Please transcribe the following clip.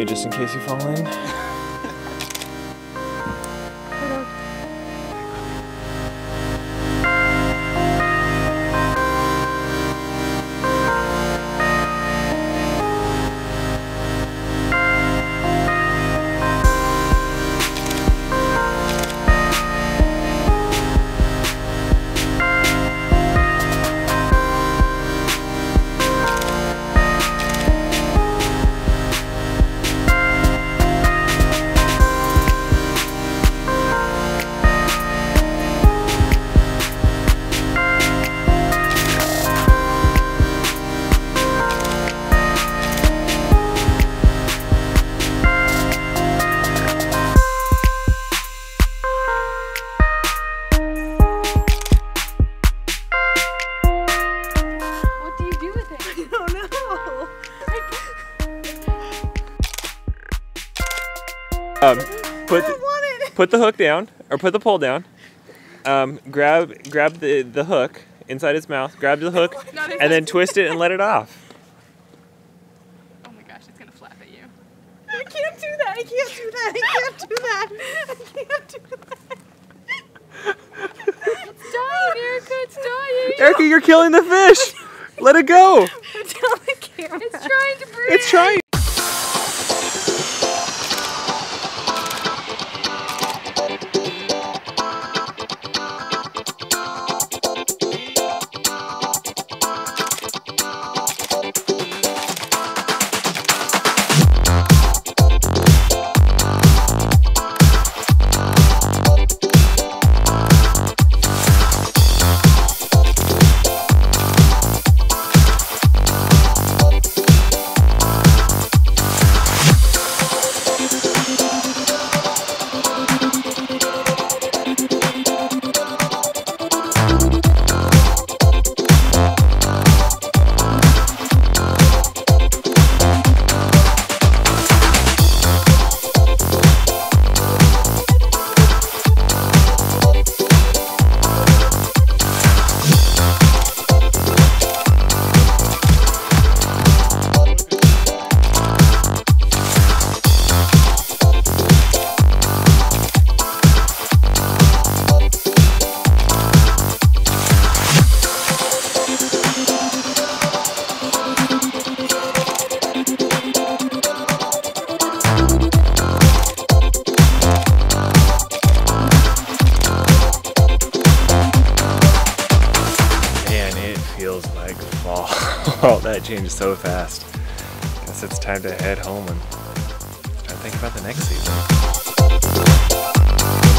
just in case you fall in. Put the hook down, or put the pole down. Grab the hook inside its mouth. Grab the hook, and then twist it and let it off. Oh my gosh, it's gonna flap at you. I can't do that. I can't do that. I can't do that. I can't do that. It's dying, Erica. It's dying. Erica, you're killing the fish. Let it go. Tell the camera. It's trying to breathe. It's trying. Like fall. That changed so fast. Guess it's time to head home and try to think about the next season.